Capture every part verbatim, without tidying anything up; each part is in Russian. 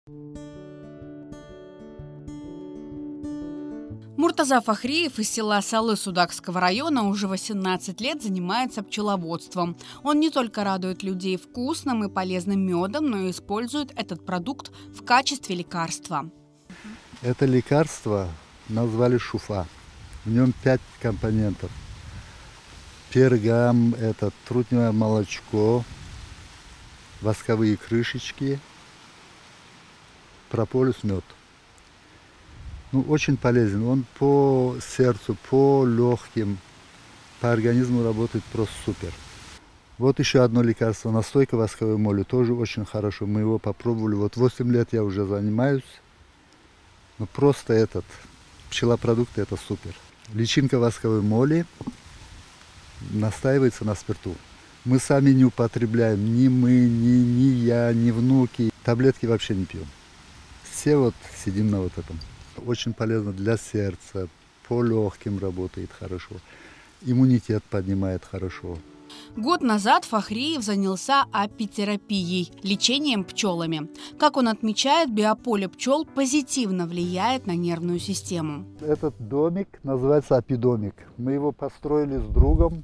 Муртаза Фахриев из села Салы Судакского района уже восемнадцать лет занимается пчеловодством. Он не только радует людей вкусным и полезным медом, но и использует этот продукт в качестве лекарства. Это лекарство назвали шуфа. В нем пять компонентов. Пергам, это трутневое молочко, восковые крышечки, прополис, мед. Ну, очень полезен. Он по сердцу, по легким, по организму работает просто супер. Вот еще одно лекарство. Настойка восковой моли. Тоже очень хорошо. Мы его попробовали. Вот восемь лет я уже занимаюсь. Ну, просто этот пчелопродукт это супер. Личинка восковой моли настаивается на спирту. Мы сами не употребляем. Ни мы, ни, ни я, ни внуки. Таблетки вообще не пьем. Все вот сидим на вот этом. Очень полезно для сердца, по легким работает хорошо, иммунитет поднимает хорошо. Год назад Фахриев занялся апитерапией, лечением пчелами. Как он отмечает, биополе пчел позитивно влияет на нервную систему. Этот домик называется апидомик. Мы его построили с другом.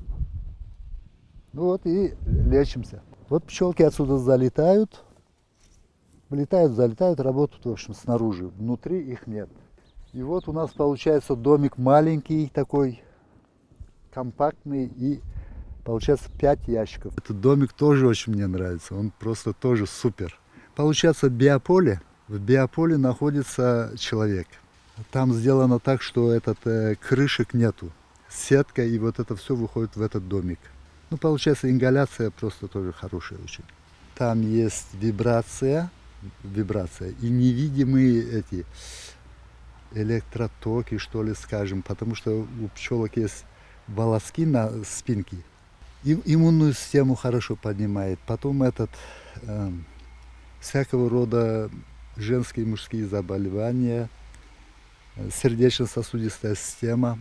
Ну вот и лечимся. Вот пчелки отсюда залетают. Влетают, залетают, работают, в общем, снаружи. Внутри их нет. И вот у нас получается домик маленький такой, компактный, и получается пять ящиков. Этот домик тоже очень мне нравится, он просто тоже супер. Получается биополе, в биополе находится человек. Там сделано так, что этот, э, крышек нету. Сетка, и вот это все выходит в этот домик. Ну, получается, ингаляция просто тоже хорошая очень. Там есть вибрация. вибрация и невидимые эти электротоки, что ли, скажем, потому что у пчелок есть волоски на спинке. И иммунную систему хорошо поднимает. Потом этот э, всякого рода женские и мужские заболевания, сердечно-сосудистая система,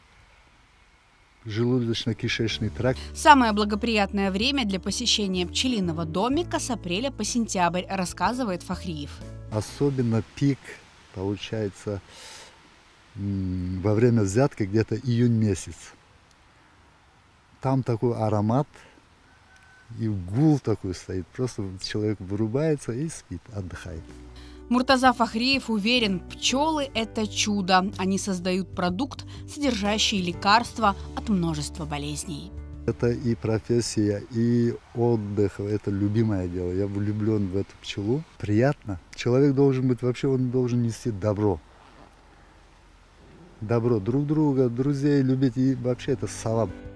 желудочно-кишечный тракт. Самое благоприятное время для посещения пчелиного домика с апреля по сентябрь, рассказывает Фахриев. Особенно пик получается во время взятки где-то июнь месяц. Там такой аромат и гул такой стоит. Просто человек вырубается и спит, отдыхает. Муртаза Фахриев уверен, пчелы – это чудо. Они создают продукт, содержащий лекарства от множества болезней. Это и профессия, и отдых. Это любимое дело. Я влюблен в эту пчелу. Приятно. Человек должен быть, вообще он должен нести добро. Добро друг друга, друзей любить. И вообще это салам.